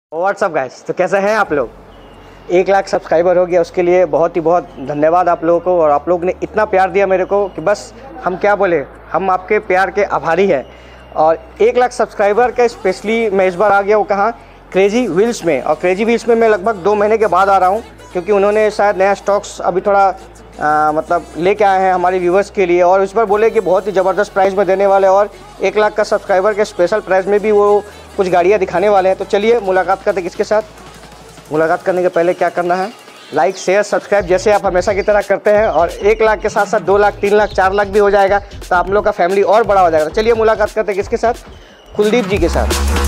WhatsApp guys, तो कैसे हैं आप लोग। 1 लाख सब्सक्राइबर हो गया, उसके लिए बहुत धन्यवाद आप लोगों को। और आप लोग ने इतना प्यार दिया मेरे को कि बस हम क्या बोले, हम आपके प्यार के आभारी हैं। और 1 लाख सब्सक्राइबर का स्पेशली मैं इस बार आ गया हूँ कहाँ, क्रेजी व्हील्स में। और क्रेजी व्हील्स में मैं लगभग 2 महीने के बाद आ रहा हूँ, क्योंकि उन्होंने शायद नया स्टॉक्स अभी थोड़ा मतलब लेके आए हैं हमारे व्यूवर्स के लिए। और इस पर बोले कि बहुत ही ज़बरदस्त प्राइस में देने वाले, और 1 लाख का सब्सक्राइबर के स्पेशल प्राइस में भी वो कुछ गाड़ियाँ दिखाने वाले हैं। तो चलिए मुलाकात करते हैं किसके साथ। मुलाकात करने के पहले क्या करना है, लाइक शेयर सब्सक्राइब जैसे आप हमेशा की तरह करते हैं। और 1 लाख के साथ साथ 2 लाख 3 लाख 4 लाख भी हो जाएगा, तो आप लोग का फैमिली और बड़ा हो जाएगा। तो चलिए मुलाकात करते हैं किसके साथ, कुलदीप जी के साथ।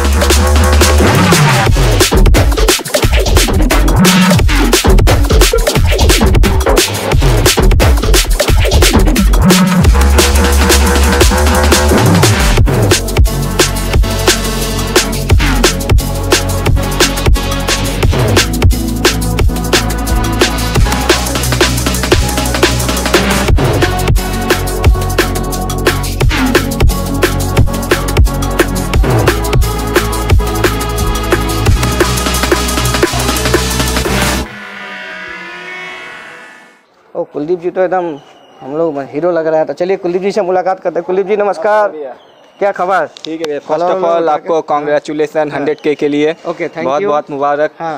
ओ कुलदीप जी तो एकदम हम लोग हीरो लग रहा है। तो चलिए कुलदीप जी से मुलाकात करते हैं। कुलदीप जी नमस्कार, क्या खबर। ठीक है, फर्स्ट ऑफ ऑल आपको कॉन्ग्रेचुलेसन 100K के लिए। ओके, थैंक यू, बहुत बहुत मुबारक। हाँ,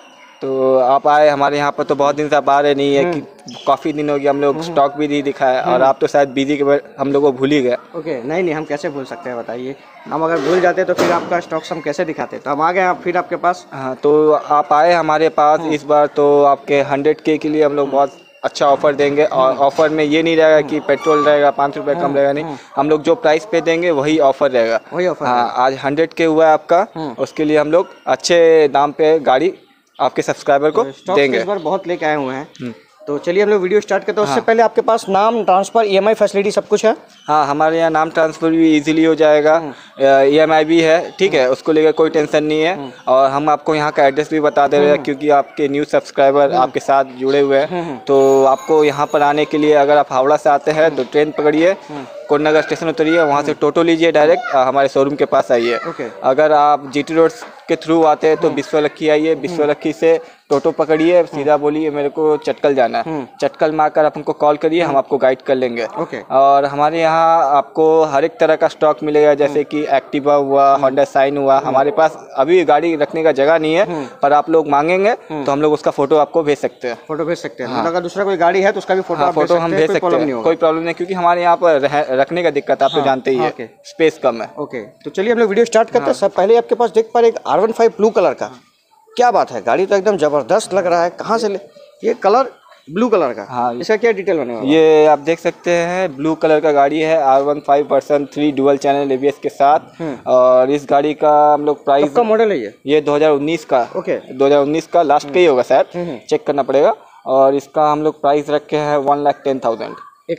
तो आप आए हमारे यहाँ पर, तो बहुत दिन से आप आ रहे नहीं है कि काफ़ी दिन हो गया, हम लोग स्टॉक भी नहीं दिखाया और आप तो शायद बिजी के बाद हम लोग को भूल ही गए। ओके, नहीं हम कैसे भूल सकते हैं बताइए। हम अगर भूल जाते तो फिर आपका स्टॉक्स हम कैसे दिखाते। तो हम आ गए फिर आपके पास। हाँ, तो आप आए हमारे पास इस बार, तो आपके 100K के लिए हम लोग बहुत अच्छा ऑफर देंगे। और ऑफर में ये नहीं रहेगा कि पेट्रोल रहेगा 5 रुपये कम रहेगा, नहीं, हम लोग जो प्राइस पे देंगे वही ऑफर रहेगा। वही ऑफर। हाँ, आज 100K हुआ है आपका, उसके लिए हम लोग अच्छे दाम पे गाड़ी आपके सब्सक्राइबर को देंगे। इस बार बहुत लेके आए हुए हैं। तो चलिए हम लोग वीडियो स्टार्ट करते हैं। उससे पहले आपके पास नाम ट्रांसफर EMI फैसिलिटी सब कुछ है। हाँ, हमारे यहाँ नाम ट्रांसफ़र भी इजीली हो जाएगा, EMI भी है, ठीक है, उसको लेकर कोई टेंशन नहीं है। और हम आपको यहाँ का एड्रेस भी बता दे रहे हैं, क्योंकि आपके न्यू सब्सक्राइबर आपके साथ जुड़े हुए हैं। तो आपको यहाँ पर आने के लिए, अगर आप हावड़ा से आते हैं तो ट्रेन पकड़िए, कोटनगर स्टेशन उतरिए, वहाँ से टोटो लीजिए, डायरेक्ट हमारे शोरूम के पास आइए। अगर आप GT रोड के थ्रू आते हैं तो बिस्वलक्खी आइए, बिस्वलक्खी से टोटो पकड़िए, सीधा बोलिए मेरे को चटकल जाना है, चटकल में आकर आप हमको कॉल करिए, हम आपको गाइड कर लेंगे। और हमारे यहाँ आपको हर एक तरह का स्टॉक मिलेगा, जैसे कि एक्टिवा हुआ, होंडा शाइन हुआ। हमारे पास अभी गाड़ी रखने का जगह नहीं है, पर आप लोग मांगेंगे तो हम लोग उसका फोटो आपको भेज सकते हैं। फोटो भेज सकते हैं। अगर दूसरा कोई गाड़ी है तो उसका भी फोटो हम भेज सकते हैं, कोई प्रॉब्लम नहीं, क्योंकि हमारे यहाँ पर रखने का दिक्कत आप तो जानते ही है, स्पेस कम है। ओके, तो चलिए हम लोग वीडियो स्टार्ट करते हैं। सब पहले आपके पास देख पा रहे एक R15 ब्लू कलर का, क्या बात है, गाड़ी तो एकदम जबरदस्त लग रहा है। कहाँ से ये कलर ब्लू कलर का। हाँ, इसका क्या डिटेल बने वाला है? ये आप देख सकते हैं, ब्लू कलर का गाड़ी है, R15 version 3 dual channel ABS के साथ। और इस गाड़ी का हम लोग प्राइस, कब का मॉडल है ये 2019 का। ओके, 2019 का लास्ट का ही होगा शायद, चेक करना पड़ेगा। और इसका हम लोग प्राइस रखे हैं 1,10,000,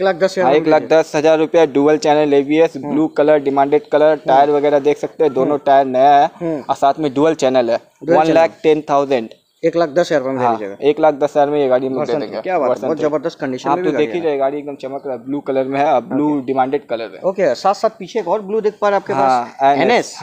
1,10,000 रुपया। Dual channel ABS, blue colour, demanded colour, tyre वगैरह देख सकते हैं, दोनों टायर नया है, और साथ में डुअल चैनल है। 1,10,000, 1,10,000 में हाँ, 1,10,000 में ये गाड़ी हम दे देंगे। क्या बात है, बहुत जबरदस्त कंडीशन में आप तो देख ही रहे, गाड़ी एकदम चमक रहा है, ब्लू कलर में है, ब्लू डिमांडेड कलर है। ओके, साथ साथ पीछे एक और ब्लू देख पा रहे हैं आपके पास, NS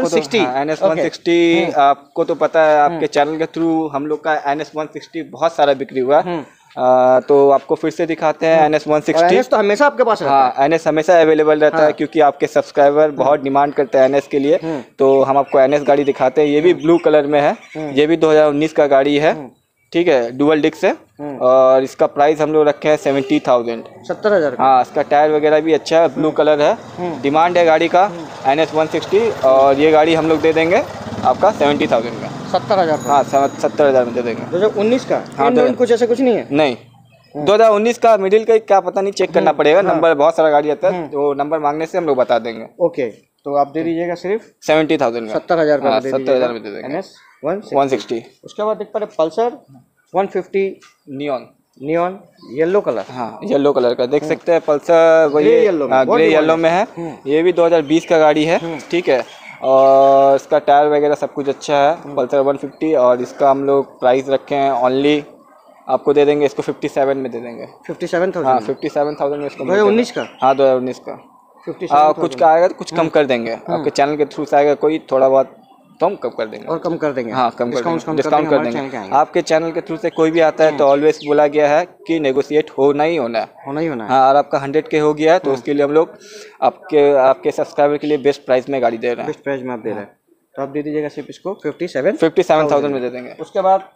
160। आपको तो पता है, आपके चैनल के थ्रू हम लोग का NS 160 बहुत सारा बिक्री हुआ है। तो आपको फिर से दिखाते हैं NS 160। तो हमेशा आपके पास है। हाँ, NS हमेशा अवेलेबल रहता है, क्योंकि आपके सब्सक्राइबर बहुत डिमांड करते हैं NS के लिए। तो हम आपको NS गाड़ी दिखाते हैं। ये भी ब्लू कलर में है, ये भी 2019 का गाड़ी है, ठीक है, डुअल डिस्क है। और इसका प्राइस हम लोग रखे हैं 70,000, 70,000। हाँ, इसका टायर वगैरह भी अच्छा है, ब्लू कलर है, डिमांड है गाड़ी का NS 160। और ये गाड़ी हम लोग दे देंगे आपका 70,000 में, 70,000। हाँ, 70,000 में दे देंगे। 2019 का। हाँ, कुछ ऐसा कुछ नहीं है, नहीं, 2019 का मिडिल का क्या पता नहीं, चेक करना पड़ेगा। नंबर बहुत सारा गाड़ी आता है, तो नंबर मांगने से हम लोग बता देंगे। ओके, तो आप दे दीजिएगा सिर्फ 70,000 में, 70,000 में 70,000 में दे देंगे। NS 160। उसके बाद देख पा रहे पल्सर 150 नियॉन येलो कलर, हाँ, येलो कलर का देख सकते हैं। पल्सर वही ग्रे येलो में है, ये भी 2020 का गाड़ी है, ठीक है। और इसका टायर वगैरह सब कुछ अच्छा है, पल्सर 150। और इसका हम लोग प्राइस रखे हैं ओनली, आपको दे देंगे इसको 57 में दे देंगे। 57,000, हाँ, 57,000 में इसको। 2019 का, हाँ, 2019 का। कुछ का आएगा तो कुछ कम कर देंगे, आपके चैनल के थ्रू से आएगा कोई, थोड़ा बहुत तो हम कम कर देंगे। और कम कर देंगे? हाँ, कम कर देंगे, डिस्काउंट कर देंगे। देंगे। आपके चैनल के थ्रू से कोई भी आता है तो ऑलवेज बोला गया है कि नेगोशिएट होना ही होना है। होना ही होना है। हाँ, और आपका 100K हो गया है तो उसके लिए हम लोग आपके सब्सक्राइबर के लिए बेस्ट प्राइस में गाड़ी दे रहे हैं। बेस्ट प्राइस में आप दे रहे हैं, तो आप दे दीजिएगा सिर्फ इसको 57,000 में दे देंगे। उसके बाद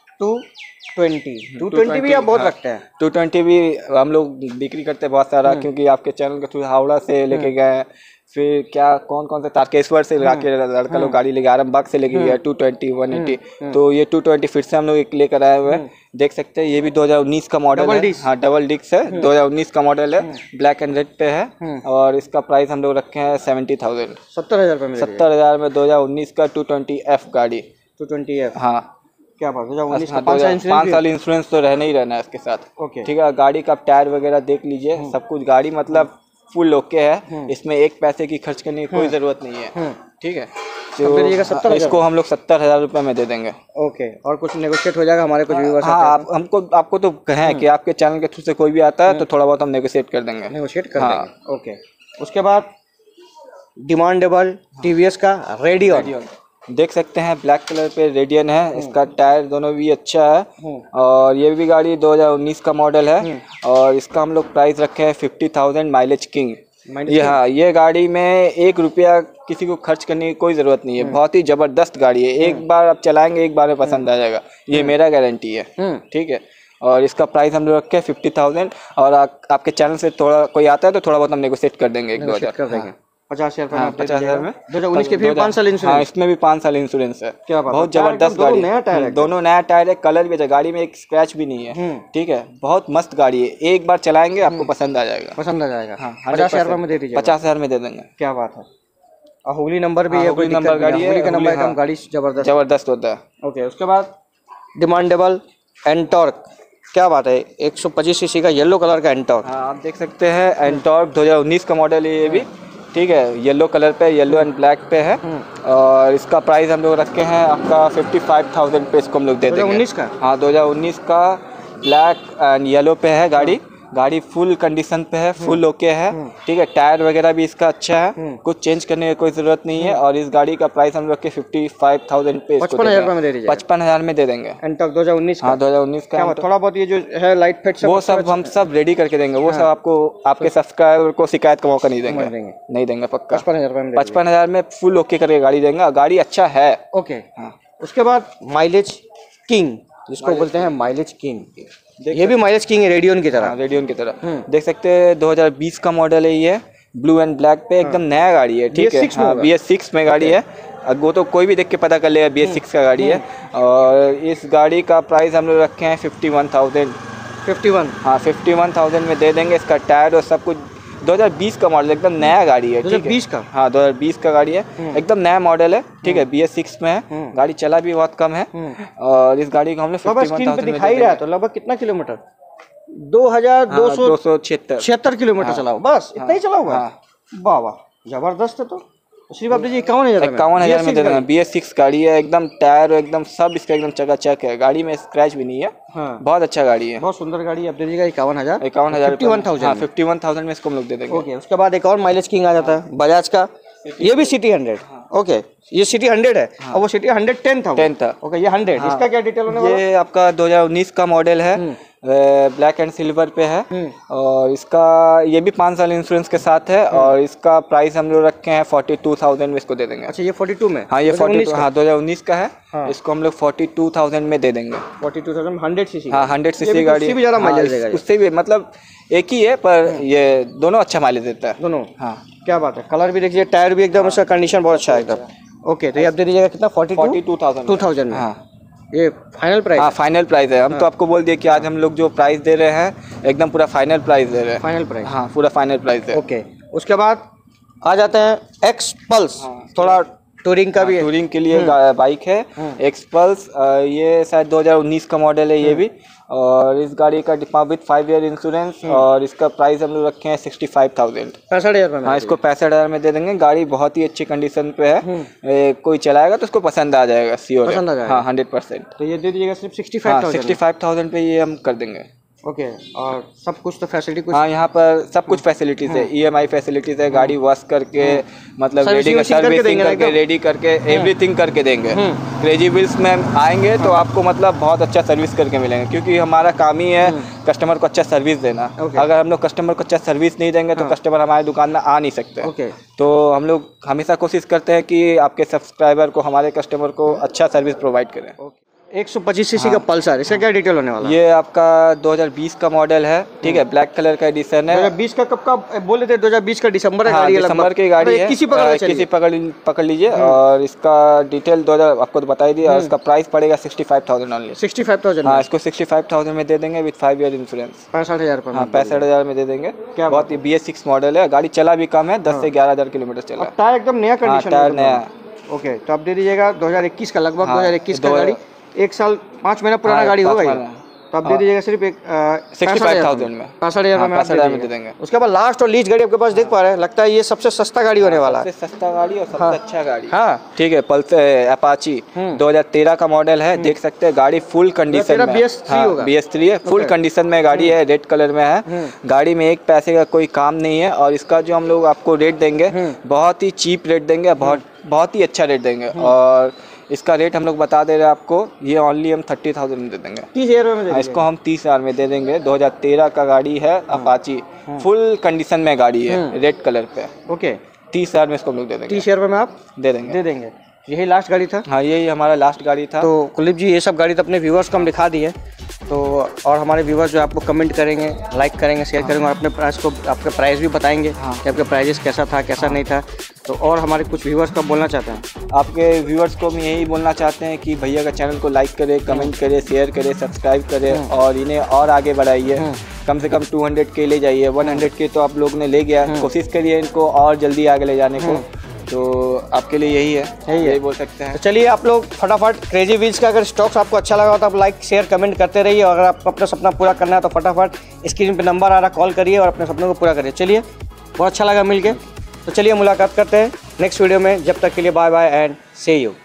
220 भी आप बहुत रखते हैं? 220 भी हम लोग बिक्री करते हैं बहुत सारा, क्योंकि आपके चैनल के थ्रू हावड़ा से लेके गए, फिर क्या कौन से तारकेश्वर से लगा के लड़का लोग गाड़ी लेके आरामबाग से लेके गया 220 180, तो ये 220 फिर से हम लोग एक लेकर आए हुए हैं। देख सकते हैं ये भी 2019 का मॉडल है। हाँ, डबल डिस्क है, 2019 का मॉडल है, ब्लैक एंड रेड पे है, और इसका प्राइस हम लोग रखे हैं 70,000। 70,000 में? 70,000 में 2019 का 220F गाड़ी। 220F? हाँ, क्या बात है। 2019 का 5 साल इंश्योरेंस तो रहना ही रहना है इसके साथ। ओके, ठीक है। गाड़ी का टायर वगैरह देख लीजिए, सब कुछ गाड़ी मतलब फुल ओके है, इसमें एक पैसे की खर्च करने की कोई जरूरत नहीं है। ठीक है, तो इसको हम लोग 70,000 रुपये में दे देंगे। ओके, और कुछ नेगोशिएट हो जाएगा हमारे कुछ व्यूअर्स? हाँ, आपको तो कहें कि आपके चैनल के थ्रू से कोई भी आता है तो थोड़ा बहुत हम नेगोशिएट कर देंगे। नेगोशिएट कर देंगे। ओके, उसके बाद डिमांडेबल टीवीएस का रेडियन देख सकते हैं, ब्लैक कलर पे रेडियन है, इसका टायर दोनों भी अच्छा है, और ये भी गाड़ी 2019 का मॉडल है, और इसका हम लोग प्राइस रखे हैं 50,000 माइलेज किंग। हाँ, ये गाड़ी में 1 रुपया किसी को खर्च करने की कोई ज़रूरत नहीं है, बहुत ही ज़बरदस्त गाड़ी है, एक बार आप चलाएंगे एक बार में पसंद आ जाएगा, ये मेरा गारंटी है। ठीक है, और इसका प्राइस हम लोग रखे हैं 50,000, और आपके चैनल से थोड़ा कोई आता है तो थोड़ा बहुत हम नेगोशिएट कर देंगे, 1-2 हज़ार। 50,000 में 2019 के फिर 5 साल इंश्योरेंस? हाँ, इसमें भी 5 साल इंश्योरेंस है। क्या बात, बहुत जबरदस्त गाड़ी है, दोनों नया टायर है, कलर भी है, गाड़ी में एक स्क्रैच भी नहीं है। ठीक है, बहुत मस्त गाड़ी है, एक बार चलाएंगे आपको पसंद आ जाएगा। पसंद आ जाएगा। हाँ, 50,000 में दे दीजिए। 50,000 में दे देंगे। क्या बात है। और हुगली नंबर भी है, कोई नंबर गाड़ी है, का नंबर कम, गाड़ी जबरदस्त होता है। ओके, उसके बाद डिमांडेबल एंटॉर्क, क्या बात है, 125 सीसी का येलो कलर का एंटॉर्क। हाँ, आप देख सकते हैं एंटॉर्क 2019 का मॉडल है ये भी। ठीक है, येलो कलर पे, येलो एंड ब्लैक पे है, और इसका प्राइस हम लोग रखे हैं आपका 55,000 पे, इसको हम लोग दे देंगे। 2019 का? हाँ, 2019 का ब्लैक एंड येलो पे है गाड़ी फुल कंडीशन पे है, फुल ओके है। ठीक है, टायर वगैरह भी इसका अच्छा है, कुछ चेंज करने की कोई जरूरत नहीं है, और इस गाड़ी का प्राइस हम लोग के 55,000 पे, 55,000 में दे दीजिए। 55,000 में दे देंगे। एंटॉर्क 2019 का? हाँ, 2019 का। थोड़ा बहुत ये जो है लाइट फिट वो सब हम सब रेडी करके देंगे, वो सब आपको आपके सब्सक्राइबर को शिकायत का मौका नहीं देंगे, पक्का। 55,000 में फुल ओके करके गाड़ी देंगे, गाड़ी अच्छा है। ओके, हाँ। उसके बाद माइलेज किंग, जिसको बोलते हैं माइलेज किंग, ये भी माइलेज किंग है, रेडियन की तरह। रेडियन की तरह देख सकते हैं, 2020 का मॉडल है ये, ब्लू एंड ब्लैक पे, एकदम नया गाड़ी है। ठीक है, BS6 में गाड़ी है, वो तो कोई भी देख के पता कर लेगा BS6 का गाड़ी है, और इस गाड़ी का प्राइस हम लोग रखे हैं 51,000। 51? हाँ, 51,000 में दे देंगे। इसका टायर और सब कुछ 2020 का मॉडल, एकदम नया गाड़ी है। 2020 का? हाँ, 2020 का गाड़ी है, एकदम नया मॉडल है। ठीक है, BS6 में है, गाड़ी चला भी बहुत कम है, और इस गाड़ी को हम लोग 51,000 में दिखाई रहा है। तो लगभग कितना किलोमीटर? 2,276 किलोमीटर चला, बस इतना ही चला होगा। वाह वाह, जबरदस्त है। तो सिर्फ आप दीजिए 51,000 में दे देंगे। BS6 गाड़ी है, एकदम टायर एकदम सब इसका एकदम चकाचक है, गाड़ी में स्क्रैच भी नहीं है। बहुत अच्छा गाड़ी है, बहुत सुंदर गाड़ी है। आप दे दीजिएगा 51,000। 51,000 में इसको हम लोग दे देंगे। ओके, उसके बाद एक और माइलेज किंग आ जाता है बजाज का, ये भी सिटी 100। ओके, ये सिटी 100 है, और वो सिटी 110 था। ओके, ये 100, इसका क्या डिटेल होने वाला? ये आपका 2019 का मॉडल है, ब्लैक एंड सिल्वर पे है, और इसका ये भी 5 साल इंश्योरेंस के साथ है, और इसका प्राइस हम लोग रखे हैं 42,000 में, इसको दे देंगे। अच्छा, ये 42 में? हाँ, ये 42, हाँ 2019 का है। इसको हम लोग 42,000 में दे देंगे। 42,000 100 सीसी? हाँ, 100 सीसी गाड़ी, उससे भी ज़्यादा माइलेज देगा। उससे भी मतलब एक ही है, पर ये दोनों अच्छा माइलेज देता है दोनों। हाँ, क्या बात है। कलर भी देखिए, टायर भी एकदम, उसका कंडीशन बहुत अच्छा है एकदम। ओके, तो ये आप दे दीजिएगा कितना? 42,000 में। हाँ, ये फाइनल प्राइस? हाँ, फाइनल प्राइस है। हम तो आपको बोल दिए कि आज हम लोग जो प्राइस दे रहे हैं एकदम पूरा फाइनल प्राइस दे रहे हैं। Final price? हाँ, पूरा फाइनल प्राइस है। ओके, उसके बाद आ जाते हैं एक्स पल्स। थोड़ा टूरिंग का भी है, टूरिंग के लिए बाइक है एक्स पल्स। ये शायद 2019 का मॉडल है ये भी, और इस गाड़ी का विद 5 ईयर इंश्योरेंस, और इसका प्राइस हम लोग रखे हैं 65,000। 65,000 में? हाँ, इसको 65,000 में दे देंगे। गाड़ी बहुत ही अच्छी कंडीशन पे है, कोई चलाएगा तो उसको पसंद आ जाएगा, श्योर। पसंद आ जाएगा? हाँ, 100%। तो ये दे दीजिएगा सिर्फ 65,000। 65,000 पे ये हम कर देंगे। ओके, और सब कुछ तो फैसिलिटी कुछ? हाँ, यहाँ पर सब कुछ फैसिलिटीज है, EMI फैसिलिटीज है, गाड़ी वॉश करके मतलब सर्विसिंग करके रेडी करके एवरीथिंग करके देंगे। क्रेजी व्हील्स में आएंगे तो आपको मतलब बहुत अच्छा सर्विस करके मिलेंगे, क्योंकि हमारा काम ही है कस्टमर को अच्छा सर्विस देना। अगर हम लोग कस्टमर को अच्छा सर्विस नहीं देंगे तो कस्टमर हमारी दुकान में आ नहीं सकते। तो हम लोग हमेशा कोशिश करते हैं कि आपके सब्सक्राइबर को, हमारे कस्टमर को अच्छा सर्विस प्रोवाइड करें। 125 सीसी का पल्सर, इसका क्या डिटेल होने वाला है? ये आपका 2020 का मॉडल है, ठीक है, ब्लैक कलर का एडिशन है। 2020 का कब का बोले थे? 2020 का दिसंबर है। हाँ, गाड़ी दिसंबर की गाड़ी है, किसी पकड़ लीजिए। और इसका डिटेल 2000 आपको तो बता ही दिया। और इसका प्राइस पड़ेगा 65,000 ओनली। 65,000? हाँ, इसको 65,000 में दे देंगे विद 5 ईयर इंश्योरेंस। 65,000? हाँ, 65,000 में दे देंगे। क्या बहुत ही BS6 मॉडल है, गाड़ी चला भी कम है, 10 से 11,000 किलोमीटर चला। टायर एकदम नया कंडीशन? टायर नया। ओके, तो आप दे दीजिएगा 2021 का, लगभग 2021 का गाड़ी, 1 साल 5 महीना पुराना गाड़ी होगा ये, तो आप दे दीजिएगा सिर्फ 65,000 में। 65,000 में दे देंगे। उसके बाद लास्ट और लीस्ट गाड़ी आपके पास देख पा रहे हैं, लगता है ये सबसे सस्ता गाड़ी होने वाला है। सबसे सस्ता गाड़ी और सबसे अच्छा गाड़ी। हाँ, ठीक है, पल्सर अपाची 2013 का मॉडल है, देख सकते हैं। गाड़ी फुल कंडीशन में, BS3 है, फुल कंडीशन में गाड़ी है, रेड कलर में है। गाड़ी में एक पैसे का कोई काम नहीं है। और इसका जो हम लोग आपको रेट देंगे, बहुत ही चीप रेट देंगे, बहुत ही अच्छा रेट देंगे। और इसका रेट हम लोग बता दे रहे हैं आपको, ये ओनली हम 30,000 में दे देंगे। 30,000 में? इसको हम 30,000 में दे देंगे। 2013 का गाड़ी है, अपाची, फुल कंडीशन में गाड़ी है, रेड कलर पे। ओके, 30,000 में इसको हम लोग दे देंगे। 30,000 में आप दे देंगे। यही लास्ट गाड़ी था? हाँ, यही हमारा लास्ट गाड़ी था। तो कुलदीप जी, ये सब गाड़ी तो अपने व्यूवर्स को हम दिखा दी है, तो और हमारे व्यूवर्स जो आपको कमेंट करेंगे, लाइक करेंगे, शेयर करेंगे, और अपने प्राइस को, आपके प्राइस भी बताएंगे कि आपके प्राइजेस कैसा था, कैसा नहीं था। तो और हमारे कुछ व्यूवर्स को बोलना चाहते हैं? आपके व्यूवर्स को हम यही बोलना चाहते हैं कि भैया का चैनल को लाइक करें, कमेंट करें, शेयर करें, सब्सक्राइब करें, और इन्हें और आगे बढ़ाइए। कम से कम 200 के ले जाइए। 100 के तो आप लोग ने ले गया, कोशिश करिए इनको और जल्दी आगे ले जाने को। तो आपके लिए यही है, यही बोल सकते हैं। तो चलिए, आप लोग फटाफट क्रेजी व्हील्स का अगर स्टॉक्स आपको अच्छा लगा तो आप लाइक शेयर कमेंट करते रहिए। और अगर आपको अपना सपना पूरा करना है तो फटाफट स्क्रीन पे नंबर आ रहा, कॉल करिए और अपने सपनों को पूरा करिए। चलिए, बहुत अच्छा लगा मिलके। तो चलिए मुलाकात करते हैं नेक्स्ट वीडियो में। जब तक के लिए bye bye and see you.